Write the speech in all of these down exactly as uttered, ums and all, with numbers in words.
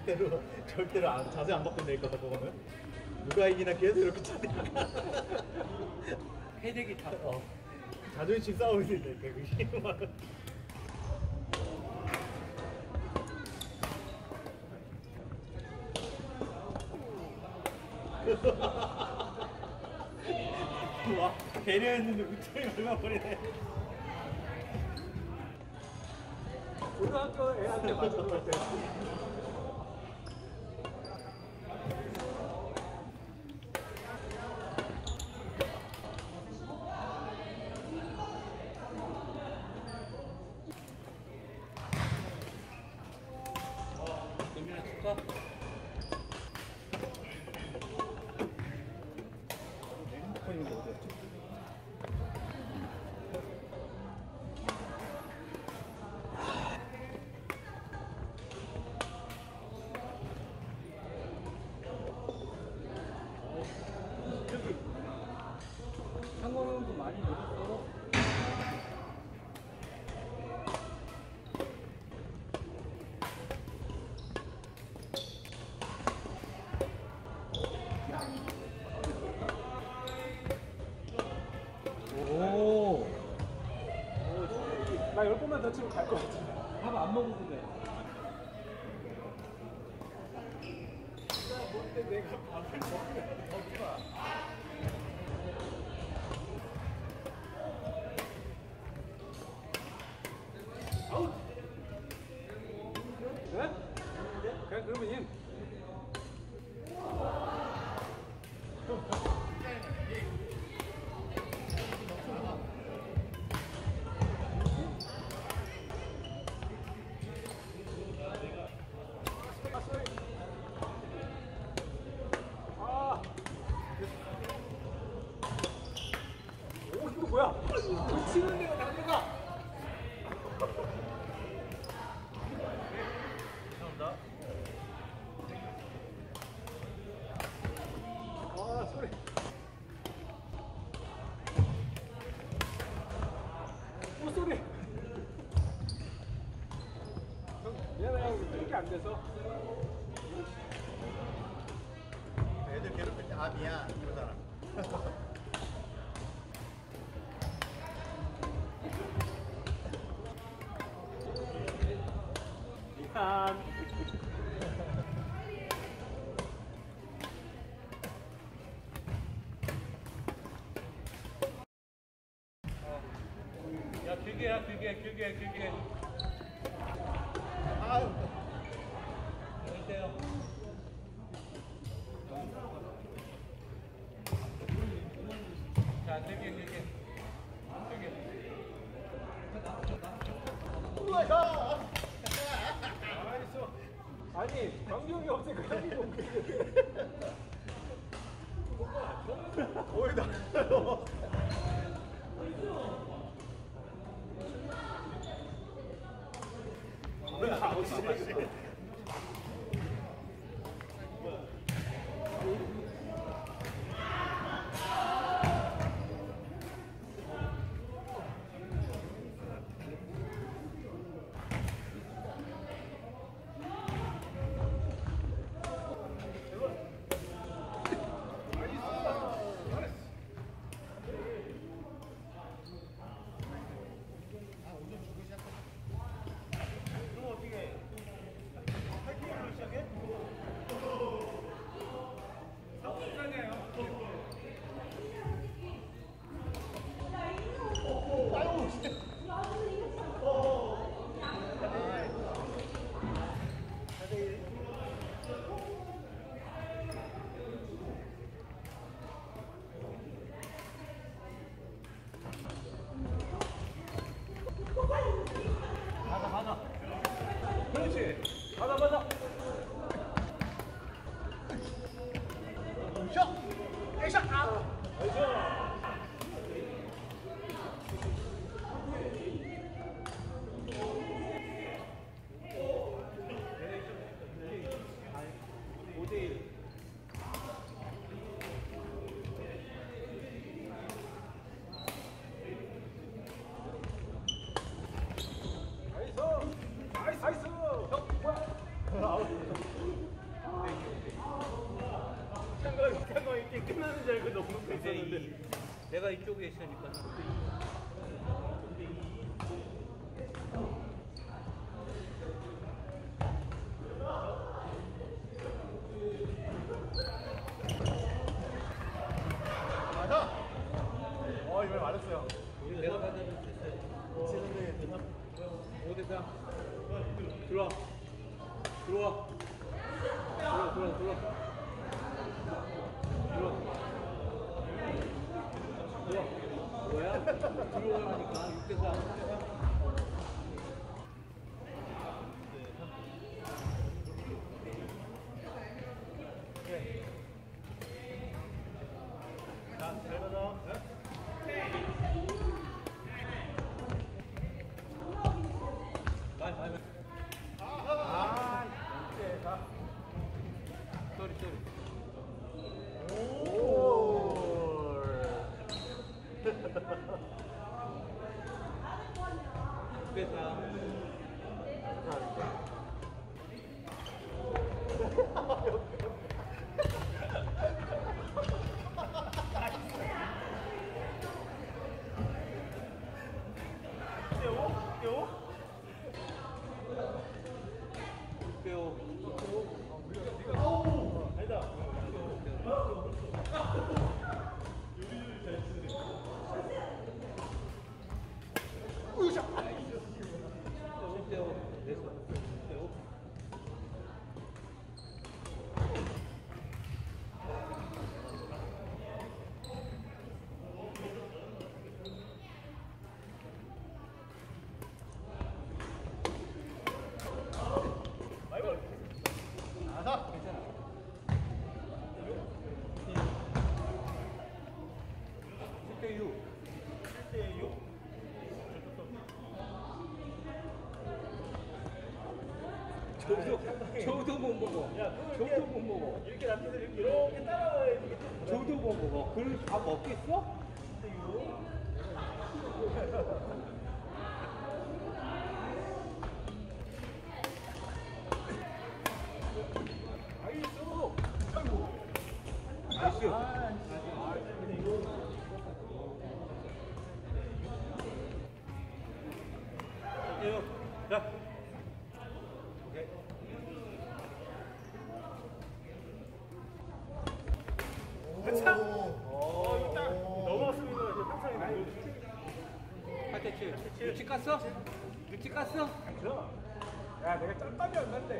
절대로 절대로 안, 자세 안 바꾸낼 거다 그거는. 누가 이기나 계속 이렇게 차대다가 헤드기 타. 어. 자존심 싸움이 되니까 그게 막. 와, 배려했는데 우창이 밟아버리네. 고등학교 애한테 맞은 것 같아. 의미나 줄까? 핸드폰 있는 거 어디였지? 상공도 많이 늘었어. 오. 나 열 번만 더 치면 갈 것 같아. 밥 안 먹어도 돼. 뭔데 내가 밥을 먹으면 먹지 마. 아웃. 네? 그냥 그러면 인. 아, 오 이거 뭐야? 이거 치는 데가 다 들어가. 감사합니다. 아 소리. 오 소리. 형 미안해요. 이렇게 안 돼서. 애들 괴롭힐 때 아 미안 그러잖아. 미안. 야 길게 야 길게 길게 길게 아유. 안녕하세요. 자 길게 길게 길게 우와야. 가만히 있어. 아니 강경이 없애 그냥 이거 거의 다. 왜 아웃이지? 맞아 맞아. 그렇지. 맞아 맞아. 샷! 액션! 아! 오 대 일. 나이스. 나이스. 나이스. 형 뭐야? 아웃. 시절 그 너무 있었는데. 내가 이쪽에 있으니까. 맞아. 어 이번에 맞았어요. 내가 받는 줄 됐어요. 지난번에 대답. 오 대 삼. 들어와. 들어와. 들어와, 들어와, 들어와. 들어와. 들어와. 뭐야? 들어오라니까. 육 대 삼. 자, 잘 가자. 말, 말. 아, 이제 가. 쏘리, 쏘리. 오. 육 대 삼. 저도 저도 못 먹어. 저도 못 먹어. 이렇게 남편들 이렇게 이렇게 따라와야 되겠지. 저도 못 먹어. 그걸 다 먹겠어? 나이스. 자. 오케이. 한참. 어, 딱 넘어왔습니다. 이제 한창이 나이. 팔 대 칠. 눈치 깠어? 눈치 깠어? 야 내가 짬밥이 안 난대.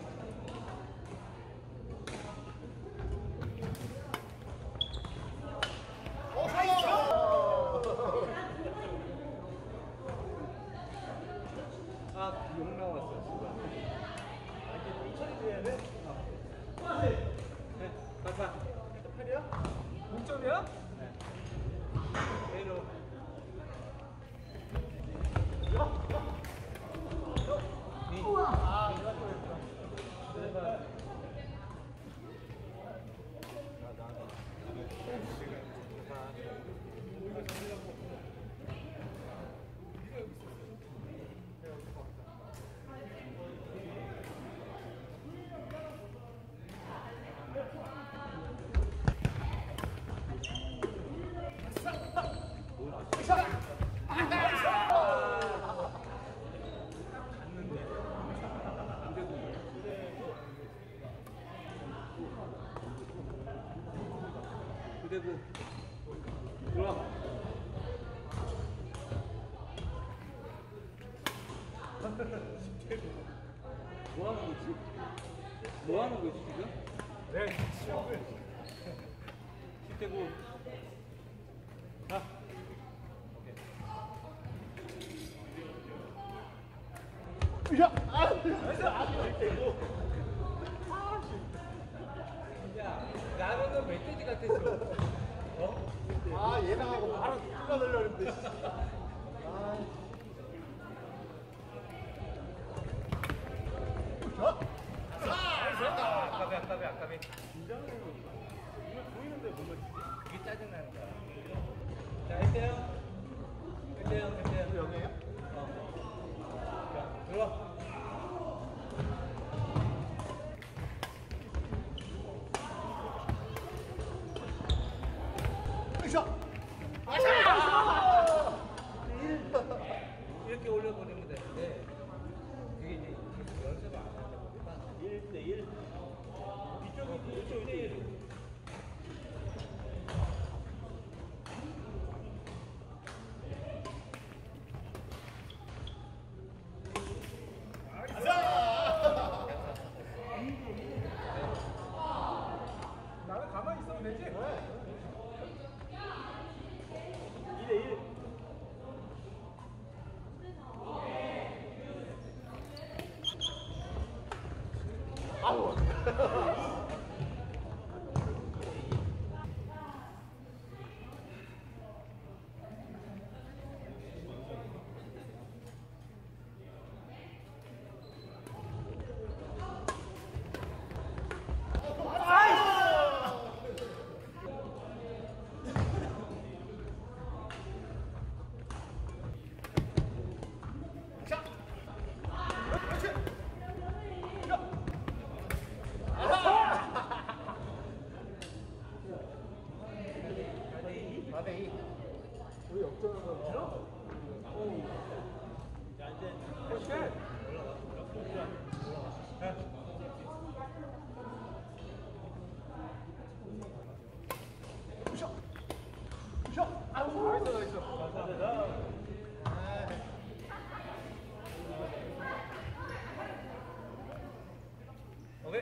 아, 욕 나왔어. 처리해야 돼. 네, 가자. 팔이야? 동점이야? 내려. 아, 내가 또 그대고 들어와. 뭐 하는 거지? 뭐 하는 거지 지금? 네. 시험을. 십대구. 자. 야! 아! 나이스! 아, 이거. 야, 나는 너 멧돼지 같았어. 어? 아, 예상하고 바로 끌어내려고 했는데. 아. 아까비, 아까비, 아까비. 긴장을 해요. 이거 보이는데 못 맞추지? 그게 짜증나는 거야. 자, 일 대 영. 일 대 영, 일 대 영. 영이에요? 어. 자, 들어와. 이렇게 올려보내면 되는데 그게 이제 연습을 안 하다 보니까 일 대 일. 이쪽이 이쪽 대 일. 나는 가만히 있으면 되지. 이 대 일. 아우. 우리 역전한 거 자, 이제 오케이. 나이스 나이스. 오케이.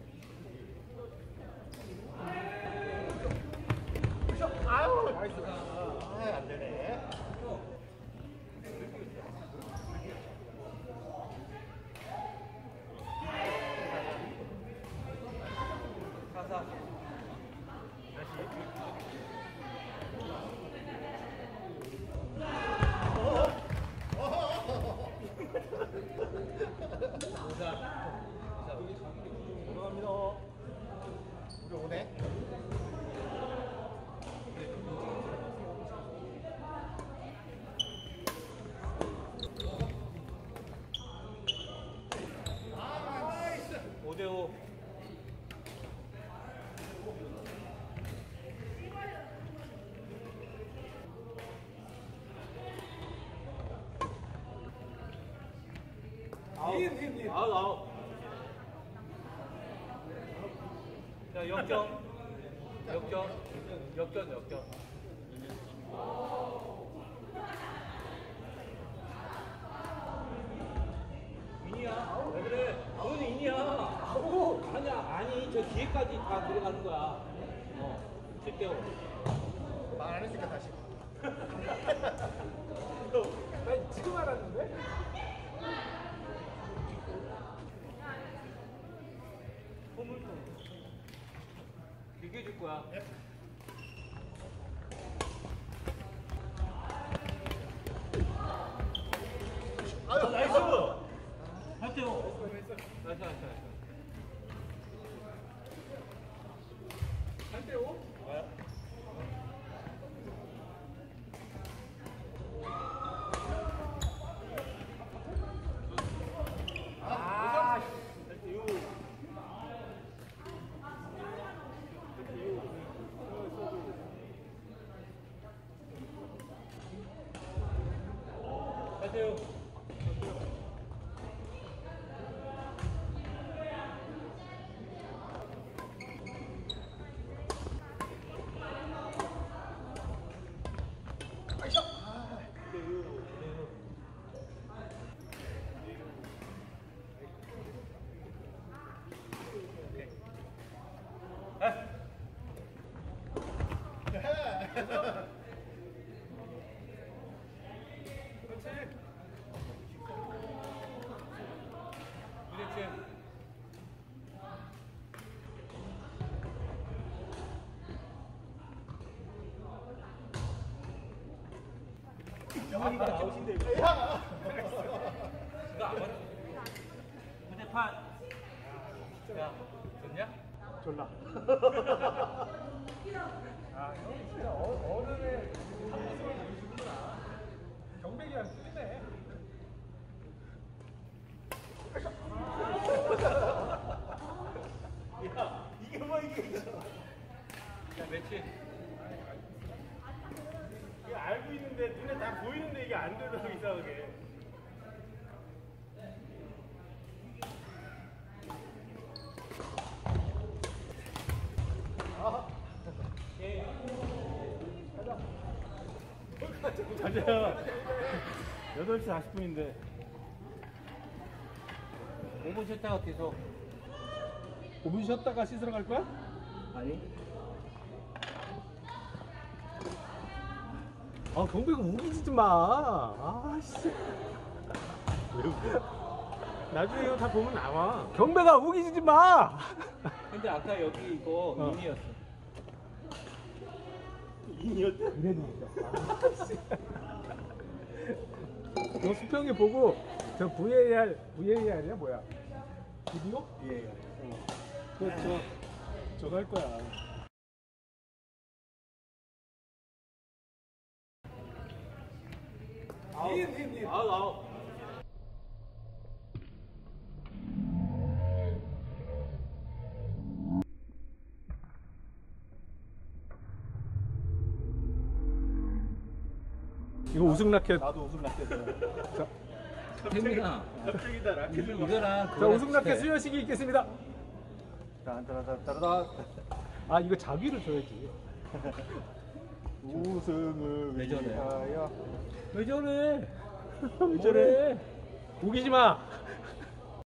아유. 나이스. 아, 안 되네. 사사. 들어갑니다. 우리 오네. 오 대 오. 인, 인, 인. 아웃 아웃. 자 역전. 역전. 역전 역전. 인이야. 왜 그래? 너는 인이야. 아우. 아니야. 아니 저 뒤에까지 다 들어가는 거야. 어. 칠대오. 말 안 했으니까 다시. 나 지금 알았는데? 길게 줄 거야. 아유, 나이스. 팔 대 오. 나이스 나이스 나이스. 팔 대 오? 아, 팔 대 오. 영훈이가 아웃인데 이거. 이거 안 맞. 구 대 팔. 야, 좋냐? 졸라. 아, 형 진짜 어, 어른의 감수성을 보여주는구나. 경백이랑 틀리네. 야, 이게 뭐 이게. 자, 매치. 보이는데 이게 안 되더라고 이상하게. 자자. 여덟 시 사십 분인데. 오 분 쉬었다가 계속. 오 분 쉬었다가 씻으러 갈 거야? 아니. 아, 경배가 우기지 마. 아, 씨. 왜 웃겨? 나중에 이거 다 보면 나와. 경배가 우기지 마. 근데 아까 여기 이거 어. 인이었어. 인이었다? 그래도 아, 씨. 너 수평이 보고 저 브이에이알, 브이에이알이야 뭐야? 비디오? 예. 어. 그거 저, 저거 할 거야. 아웃. 아웃 아웃. 이거 우승 라켓. 나도 웃음 났겠어. 태민아. 갑자기 다 라켓을 막. 이거랑 자, 그거랑 우승 라켓 비슷해. 수여식이 있겠습니다. 따라따라따라. 아, 이거 자비를 줘야지. 우승을 왜 저래? 위하여. 왜 저래? 왜 저래? 우기지 마.